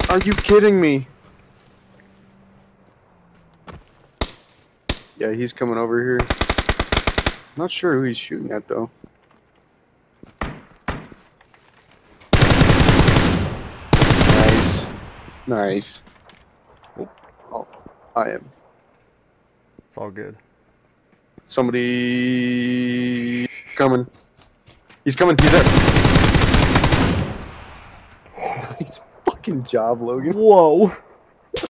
Are you kidding me? Yeah, he's coming over here. Not sure who he's shooting at though. Nice. Nice. Oh, I am. It's all good. Somebody coming. He's coming. He's there. Nice fucking job, Logan. Whoa.